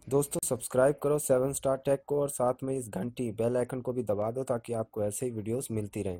दोस्तों सब्सक्राइब करो 7 star take को और साथ में इस घंटी बेल आइकन को भी दबा दो ताकि आपको ऐसे ही वीडियोस मिलती रहें।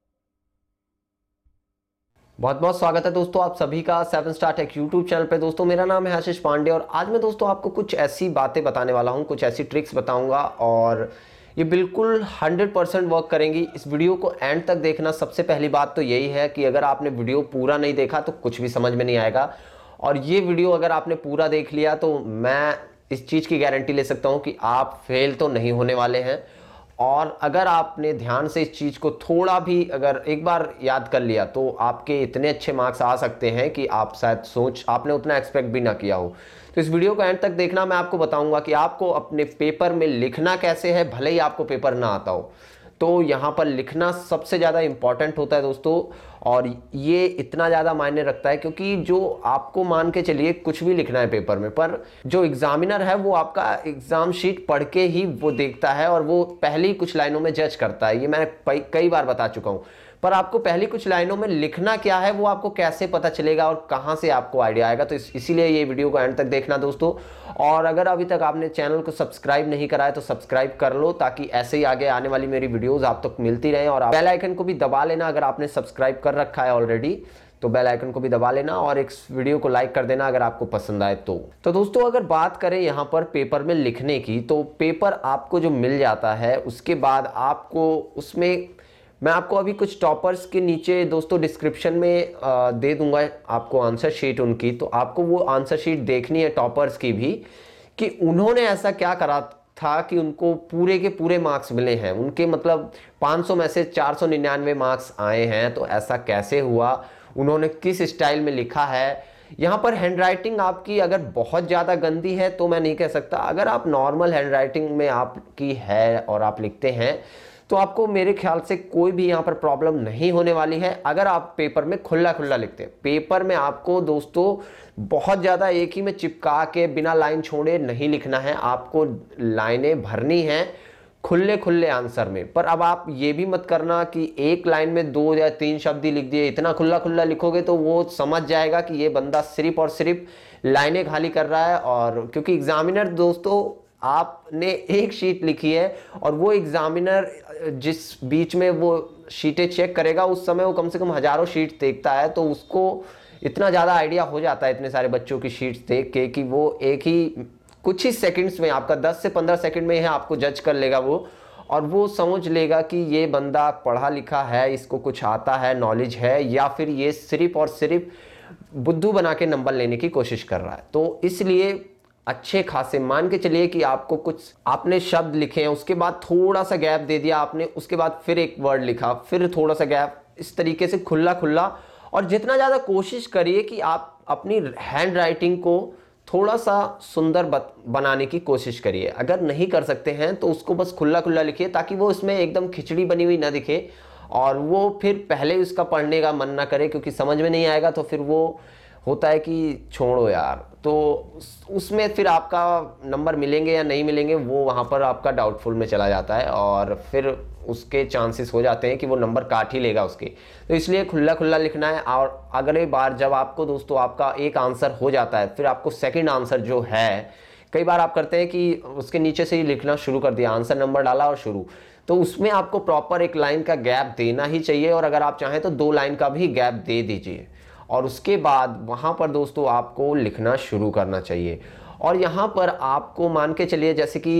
बहुत बहुत स्वागत है दोस्तों आप सभी का 7 स्टार टेक यूट्यूब चैनल पे। दोस्तों मेरा नाम है आशीष पांडे और आज मैं दोस्तों आपको कुछ ऐसी बातें बताने वाला हूं, कुछ ऐसी ट्रिक्स बताऊंगा और ये बिल्कुल 100% वर्क करेंगी। इस वीडियो को एंड तक देखना। सबसे पहली बात तो यही है कि अगर आपने वीडियो पूरा नहीं देखा तो कुछ भी समझ में नहीं आएगा, और ये वीडियो अगर आपने पूरा देख लिया तो मैं इस चीज़ की गारंटी ले सकता हूँ कि आप फेल तो नहीं होने वाले हैं। और अगर आपने ध्यान से इस चीज़ को थोड़ा भी अगर एक बार याद कर लिया तो आपके इतने अच्छे मार्क्स आ सकते हैं कि आप शायद सोच आपने उतना एक्सपेक्ट भी ना किया हो। तो इस वीडियो को एंड तक देखना। मैं आपको बताऊंगा कि आपको अपने पेपर में लिखना कैसे है, भले ही आपको पेपर ना आता हो। तो यहाँ पर लिखना सबसे ज़्यादा इंपॉर्टेंट होता है दोस्तों, और ये इतना ज़्यादा मायने रखता है क्योंकि जो आपको मान के चलिए कुछ भी लिखना है पेपर में, पर जो एग्जामिनर है वो आपका एग्जाम शीट पढ़ के ही वो देखता है और वो पहली कुछ लाइनों में जज करता है। ये मैंने कई बार बता चुका हूँ। पर आपको पहली कुछ लाइनों में लिखना क्या है वो आपको कैसे पता चलेगा और कहाँ से आपको आइडिया आएगा। तो इसीलिए ये वीडियो को एंड तक देखना दोस्तों। और अगर अभी तक आपने चैनल को सब्सक्राइब नहीं करा है तो सब्सक्राइब कर लो ताकि ऐसे ही आगे आने वाली मेरी वीडियोस आप तक मिलती रहें। और बेल आइकन को भी दबा लेना अगर आपने सब्सक्राइब कर रखा है ऑलरेडी, तो बेल आइकन को भी दबा लेना और एक वीडियो को लाइक कर देना अगर आपको पसंद आए तो दोस्तों अगर बात करें यहाँ पर पेपर में लिखने की, तो पेपर आपको जो मिल जाता है उसके बाद आपको उसमें मैं आपको अभी कुछ टॉपर्स के नीचे दोस्तों डिस्क्रिप्शन में दे दूंगा आपको आंसर शीट उनकी। तो आपको वो आंसर शीट देखनी है टॉपर्स की भी, कि उन्होंने ऐसा क्या करा था कि उनको पूरे के पूरे मार्क्स मिले हैं। उनके मतलब 500 में से 499 मार्क्स आए हैं। तो ऐसा कैसे हुआ, उन्होंने किस स्टाइल में लिखा है। यहाँ पर हैंडराइटिंग आपकी अगर बहुत ज़्यादा गंदी है तो मैं नहीं कह सकता। अगर आप नॉर्मल हैंडराइटिंग में आपकी है और आप लिखते हैं तो आपको मेरे ख्याल से कोई भी यहाँ पर प्रॉब्लम नहीं होने वाली है। अगर आप पेपर में खुला खुला लिखते हैं, पेपर में आपको दोस्तों बहुत ज़्यादा एक ही में चिपका के बिना लाइन छोड़े नहीं लिखना है। आपको लाइनें भरनी हैं खुले खुले आंसर में। पर अब आप ये भी मत करना कि एक लाइन में 2 या 3 शब्द ही लिख दिए। इतना खुला खुला लिखोगे तो वो समझ जाएगा कि ये बंदा सिर्फ और सिर्फ लाइनें खाली कर रहा है। और क्योंकि एग्जामिनर दोस्तों आपने एक शीट लिखी है और वो एग्जामिनर जिस बीच में वो शीटें चेक करेगा उस समय वो कम से कम हजारों शीट देखता है। तो उसको इतना ज़्यादा आइडिया हो जाता है इतने सारे बच्चों की शीट्स देख के कि वो एक ही कुछ ही सेकंड्स में, आपका 10 से 15 सेकंड में ही आपको जज कर लेगा वो, और वो समझ लेगा कि ये बंदा पढ़ा लिखा है, इसको कुछ आता है, नॉलेज है, या फिर ये सिर्फ और सिर्फ बुद्धू बना के नंबर लेने की कोशिश कर रहा है। तो इसलिए अच्छे खासे मान के चलिए कि आपको कुछ आपने शब्द लिखे हैं, उसके बाद थोड़ा सा गैप दे दिया आपने, उसके बाद फिर एक वर्ड लिखा, फिर थोड़ा सा गैप, इस तरीके से खुला खुला। और जितना ज़्यादा कोशिश करिए कि आप अपनी हैंड राइटिंग को थोड़ा सा सुंदर बनाने की कोशिश करिए। अगर नहीं कर सकते हैं तो उसको बस खुला खुला लिखिए ताकि वो इसमें एकदम खिचड़ी बनी हुई ना दिखे और वो फिर पहले उसका पढ़ने का मन ना करे, क्योंकि समझ में नहीं आएगा तो फिर वो होता है कि छोड़ो यार। तो उसमें फिर आपका नंबर मिलेंगे या नहीं मिलेंगे वो वहाँ पर आपका डाउटफुल में चला जाता है और फिर उसके चांसेस हो जाते हैं कि वो नंबर काट ही लेगा उसके। तो इसलिए खुला खुला लिखना है। और अगले बार जब आपको दोस्तों आपका एक आंसर हो जाता है, फिर आपको सेकंड आंसर जो है, कई बार आप करते हैं कि उसके नीचे से ही लिखना शुरू कर दिया, आंसर नंबर डाला और शुरू, तो उसमें आपको प्रॉपर एक लाइन का गैप देना ही चाहिए। और अगर आप चाहें तो 2 लाइन का भी गैप दे दीजिए और उसके बाद वहाँ पर दोस्तों आपको लिखना शुरू करना चाहिए। और यहाँ पर आपको मान के चलिए जैसे कि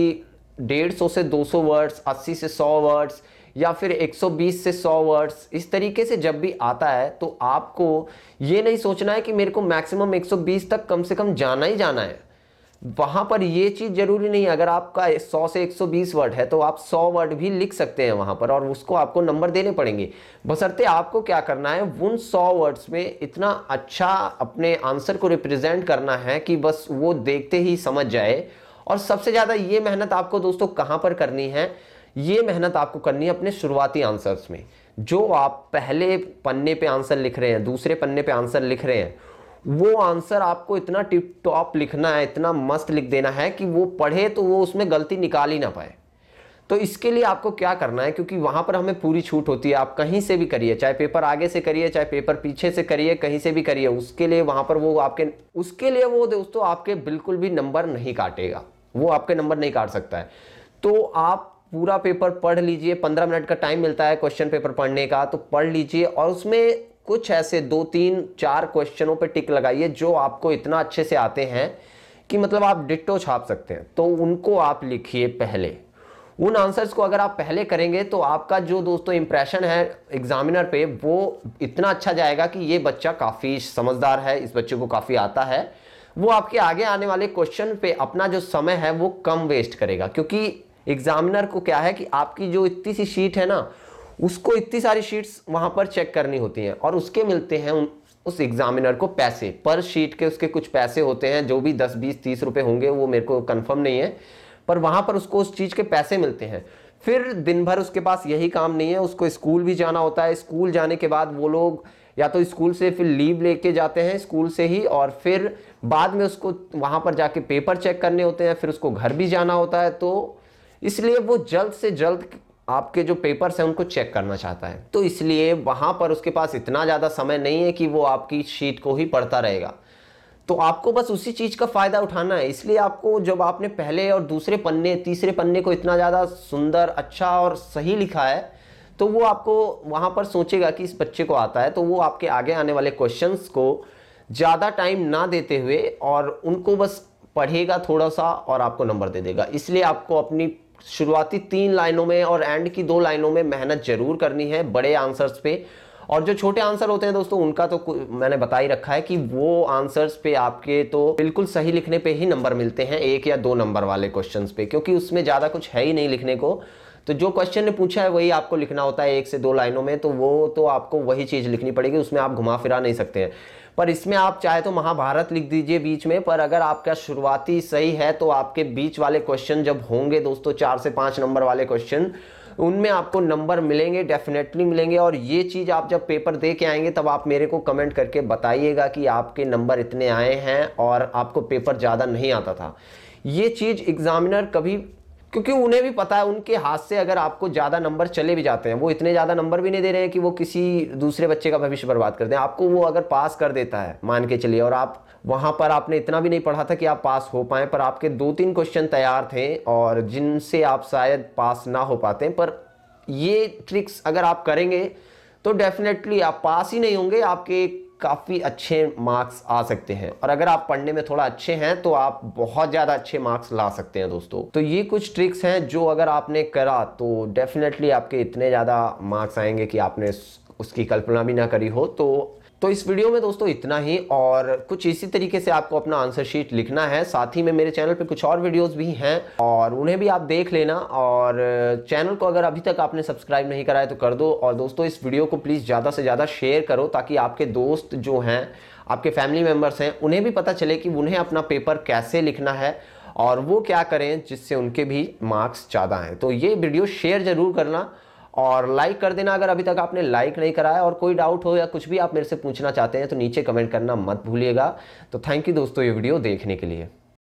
150 से 200 वर्ड्स, 80 से 100 वर्ड्स या फिर 120 से 100 वर्ड्स, इस तरीके से जब भी आता है तो आपको ये नहीं सोचना है कि मेरे को मैक्सिमम 120 तक कम से कम जाना ही जाना है। वहां पर ये चीज जरूरी नहीं है। अगर आपका 100 से 120 वर्ड है तो आप 100 वर्ड भी लिख सकते हैं वहां पर और उसको आपको नंबर देने पड़ेंगे। बशर्ते आपको क्या करना है, उन 100 वर्ड्स में इतना अच्छा अपने आंसर को रिप्रेजेंट करना है कि बस वो देखते ही समझ जाए। और सबसे ज्यादा ये मेहनत आपको दोस्तों कहां पर करनी है, ये मेहनत आपको करनी है अपने शुरुआती आंसर्स में। जो आप पहले पन्ने पे आंसर लिख रहे हैं, दूसरे पन्ने पे आंसर लिख रहे हैं, वो आंसर आपको इतना टिप टॉप लिखना है, इतना मस्त लिख देना है कि वो पढ़े तो वो उसमें गलती निकाल ही ना पाए। तो इसके लिए आपको क्या करना है, क्योंकि वहां पर हमें पूरी छूट होती है, आप कहीं से भी करिए, चाहे पेपर आगे से करिए चाहे पेपर पीछे से करिए, कहीं से भी करिए, उसके लिए वहां पर वो आपके उसके लिए वो दोस्तों आपके बिल्कुल भी नंबर नहीं काटेगा। वो आपके नंबर नहीं काट सकता है। तो आप पूरा पेपर पढ़ लीजिए, 15 मिनट का टाइम मिलता है क्वेश्चन पेपर पढ़ने का, तो पढ़ लीजिए और उसमें कुछ ऐसे 2-3-4 क्वेश्चनों पे टिक लगाइए जो आपको इतना अच्छे से आते हैं कि मतलब आप डिट्टो छाप सकते हैं, तो उनको आप लिखिए पहले। उन आंसर्स को अगर आप पहले करेंगे तो आपका जो दोस्तों इंप्रेशन है एग्जामिनर पे वो इतना अच्छा जाएगा कि ये बच्चा काफ़ी समझदार है, इस बच्चे को काफ़ी आता है। वो आपके आगे आने वाले क्वेश्चन पे अपना जो समय है वो कम वेस्ट करेगा, क्योंकि एग्जामिनर को क्या है कि आपकी जो इतनी सी शीट है ना, उसको इतनी सारी शीट्स वहां पर चेक करनी होती हैं और उसके मिलते हैं उस एग्जामिनर को पैसे, पर शीट के उसके कुछ पैसे होते हैं, जो भी 10, 20, 30 रुपए होंगे, वो मेरे को कंफर्म नहीं है, पर वहां पर उसको उस चीज के पैसे मिलते हैं। फिर दिन भर उसके पास यही काम नहीं है, उसको स्कूल भी जाना होता है। स्कूल जाने के बाद वो लोग या तो स्कूल से फिर लीव लेके जाते हैं स्कूल से ही, और फिर बाद में उसको वहां पर जाके पेपर चेक करने होते हैं, फिर उसको घर भी जाना होता है। तो इसलिए वो जल्द से जल्द आपके जो पेपर्स हैं उनको चेक करना चाहता है, तो इसलिए वहां पर उसके पास इतना ज़्यादा समय नहीं है कि वो आपकी शीट को ही पढ़ता रहेगा। तो आपको बस उसी चीज़ का फ़ायदा उठाना है। इसलिए आपको जब आपने पहले और दूसरे पन्ने, तीसरे पन्ने को इतना ज़्यादा सुंदर, अच्छा और सही लिखा है, तो वो आपको वहाँ पर सोचेगा कि इस बच्चे को आता है, तो वो आपके आगे आने वाले क्वेश्चंस को ज़्यादा टाइम ना देते हुए और उनको बस पढ़ेगा थोड़ा सा और आपको नंबर दे देगा। इसलिए आपको अपनी शुरुआती 3 लाइनों में और एंड की 2 लाइनों में मेहनत जरूर करनी है बड़े आंसर्स पे। और जो छोटे आंसर होते हैं दोस्तों, उनका तो मैंने बता ही रखा है कि वो आंसर्स पे आपके तो बिल्कुल सही लिखने पे ही नंबर मिलते हैं, 1 या 2 नंबर वाले क्वेश्चंस पे, क्योंकि उसमें ज़्यादा कुछ है ही नहीं लिखने को। तो जो क्वेश्चन ने पूछा है वही आपको लिखना होता है 1 से 2 लाइनों में, तो वो तो आपको वही चीज़ लिखनी पड़ेगी, उसमें आप घुमा फिरा नहीं सकते हैं। पर इसमें आप चाहे तो महाभारत लिख दीजिए बीच में, पर अगर आपका शुरुआती सही है तो आपके बीच वाले क्वेश्चन जब होंगे दोस्तों 4 से 5 नंबर वाले क्वेश्चन, उनमें आपको नंबर मिलेंगे, डेफिनेटली मिलेंगे। और ये चीज़ आप जब पेपर दे के आएंगे तब आप मेरे को कमेंट करके बताइएगा कि आपके नंबर इतने आए हैं और आपको पेपर ज़्यादा नहीं आता था। ये चीज़ एग्जामिनर कभी, क्योंकि उन्हें भी पता है उनके हाथ से अगर आपको ज़्यादा नंबर चले भी जाते हैं, वो इतने ज़्यादा नंबर भी नहीं दे रहे हैं कि वो किसी दूसरे बच्चे का भविष्य बर्बाद कर दें। आपको वो अगर पास कर देता है मान के चलिए, और आप वहाँ पर आपने इतना भी नहीं पढ़ा था कि आप पास हो पाएँ, पर आपके 2-3 क्वेश्चन तैयार थे और जिनसे आप शायद पास ना हो पाते, पर ये ट्रिक्स अगर आप करेंगे तो डेफिनेटली आप पास ही नहीं होंगे, आपके काफ़ी अच्छे मार्क्स आ सकते हैं। और अगर आप पढ़ने में थोड़ा अच्छे हैं तो आप बहुत ज़्यादा अच्छे मार्क्स ला सकते हैं दोस्तों। तो ये कुछ ट्रिक्स हैं जो अगर आपने करा तो डेफिनेटली आपके इतने ज़्यादा मार्क्स आएंगे कि आपने उसकी कल्पना भी ना करी हो। तो इस वीडियो में दोस्तों इतना ही, और कुछ इसी तरीके से आपको अपना आंसर शीट लिखना है। साथ ही में मेरे चैनल पे कुछ और वीडियोस भी हैं और उन्हें भी आप देख लेना, और चैनल को अगर अभी तक आपने सब्सक्राइब नहीं करा है तो कर दो। और दोस्तों इस वीडियो को प्लीज़ ज़्यादा से ज़्यादा शेयर करो ताकि आपके दोस्त जो हैं, आपके फैमिली मेम्बर्स हैं, उन्हें भी पता चले कि उन्हें अपना पेपर कैसे लिखना है और वो क्या करें जिससे उनके भी मार्क्स ज़्यादा हैं। तो ये वीडियो शेयर ज़रूर करना और लाइक कर देना अगर अभी तक आपने लाइक नहीं करा है। और कोई डाउट हो या कुछ भी आप मेरे से पूछना चाहते हैं तो नीचे कमेंट करना मत भूलिएगा। तो थैंक यू दोस्तों ये वीडियो देखने के लिए।